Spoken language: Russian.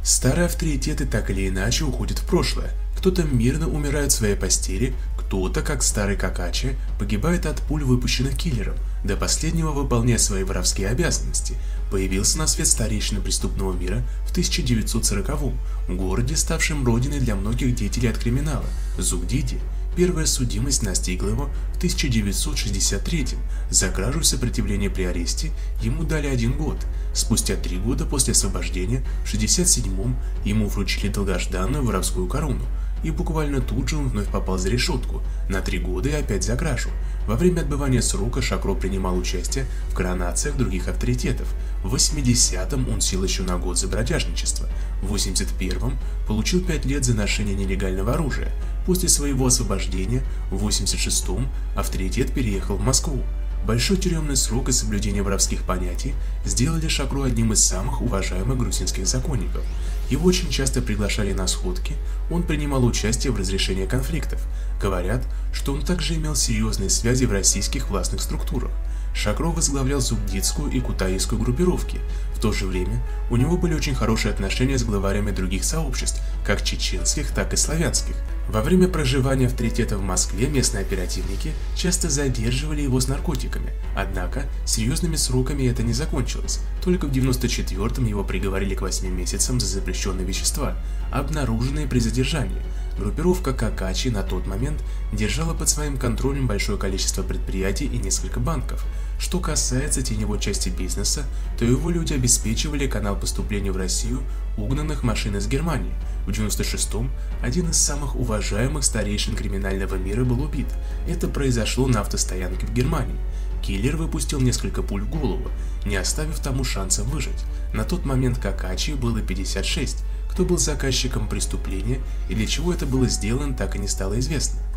Старые авторитеты так или иначе уходят в прошлое. Кто-то мирно умирает в своей постели, кто-то, как старый Какачи, погибает от пуль, выпущенных киллером, до последнего выполняя свои воровские обязанности. Появился на свет старейшина преступного мира в 1940-м, в городе, ставшем родиной для многих деятелей от криминала, Зугдиди. Первая судимость настигла его в 1963-м. За кражу и сопротивление при аресте ему дали 1 год. Спустя 3 года после освобождения, в 1967-м, ему вручили долгожданную воровскую корону. И буквально тут же он вновь попал за решетку, на 3 года и опять за кражу. Во время отбывания срока Шакро принимал участие в коронациях других авторитетов. В 80-м он сел еще на год за бродяжничество. В 81-м получил 5 лет за ношение нелегального оружия. После своего освобождения в 86-м авторитет переехал в Москву. Большой тюремный срок и соблюдение воровских понятий сделали Шакро одним из самых уважаемых грузинских законников. Его очень часто приглашали на сходки, он принимал участие в разрешении конфликтов. Говорят, что он также имел серьезные связи в российских властных структурах. Шакро возглавлял Зугдидскую и Кутаисскую группировки. В то же время у него были очень хорошие отношения с главарями других сообществ, как чеченских, так и славянских. Во время проживания авторитета в Москве местные оперативники часто задерживали его с наркотиками, однако серьезными сроками это не закончилось. Только в 1994-м его приговорили к 8 месяцам за запрещенные вещества, обнаруженные при задержании. Группировка Какачи на тот момент держала под своим контролем большое количество предприятий и несколько банков. Что касается теневой части бизнеса, то его люди обеспечивали канал поступления в Россию угнанных машин из Германии. В 1996-м один из самых уважаемых старейшин криминального мира был убит. Это произошло на автостоянке в Германии. Киллер выпустил несколько пуль в голову, не оставив тому шанса выжить. На тот момент Какачи было 56. Кто был заказчиком преступления и для чего это было сделано, так и не стало известно.